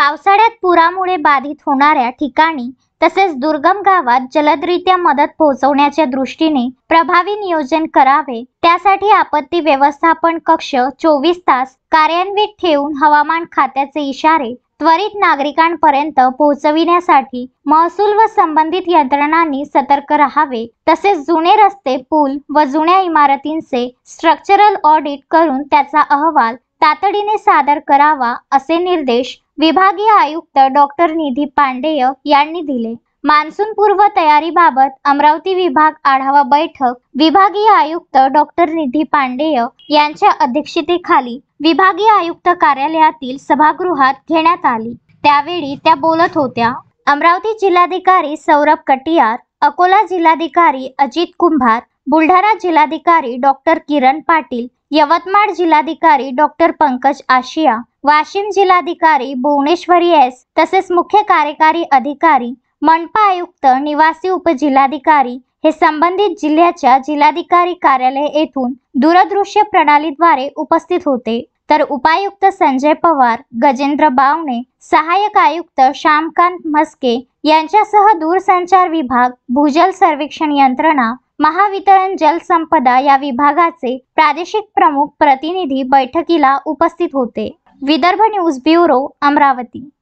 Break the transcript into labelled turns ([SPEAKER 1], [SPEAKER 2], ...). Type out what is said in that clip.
[SPEAKER 1] पावसाळ्यात पुरामुळे बाधित होणाऱ्या ठिकाणी तसेच दुर्गम गावात जलदरीत्या मदत पोहोचवण्याच्या दृष्टीने प्रभावी नियोजन करावे। त्यासाठी आपत्ती व्यवस्थापन कक्ष 24 तास कार्यान्वित ठेवून हवामान खात्याचे इशारे त्वरित नागरिकांपर्यंत पोहोचविण्यासाठी महसूल व संबंधित यंत्रणांनी सतर्क राहावे। तसेच जुने रस्ते, पूल व जुन्या इमारतींचे स्ट्रक्चरल ऑडिट करून त्याचा अहवाल तातडीने सादर करावा, असे निर्देश विभागीय आयुक्त डॉक्टर निधी पांडेय यांनी दिले। मान्सून पूर्व तयारीबाबत अमरावती विभाग आढावा बैठक विभागीय आयुक्त डॉक्टर निधी पांडेय यांच्या अध्यक्षतेखाली विभागीय आयुक्त कार्यालयातील सभागृहात घेण्यात आली। त्यावेळी त्या बोलत होत्या। अमरावती जिल्हाधिकारी सौरभ कटियार, अकोला जिल्हाधिकारी अजित कुंभार, बुलढाणा जिल्हाधिकारी डॉक्टर किरण पाटील, यवतमाळ जिल्हाधिकारी डॉक्टर पंकज आशिया, वाशिम जिल्हाधिकारी भुवनेश्वरी एस तसेच मुख्य कार्यकारी अधिकारी, मनपा आयुक्त, निवासी उपजिल्हाधिकारी हे संबंधित जिल्ह्याच्या जिल्हाधिकारी कार्यालय येथून दूरदृश्य प्रणालीद्वारे उपस्थित होते। तर उपायुक्त संजय पवार, गजेंद्र बावणे, सहाय्यक आयुक्त श्यामकांत म्हस्के यांच्यासह दूरसंचार विभाग, भूजल सर्वेक्षण यंत्रणा, महावितरण जलसंपदा या विभागाचे प्रादेशिक प्रमुख प्रतिनिधी बैठकीला उपस्थित होते। Vidarbha news bureau, Amravati.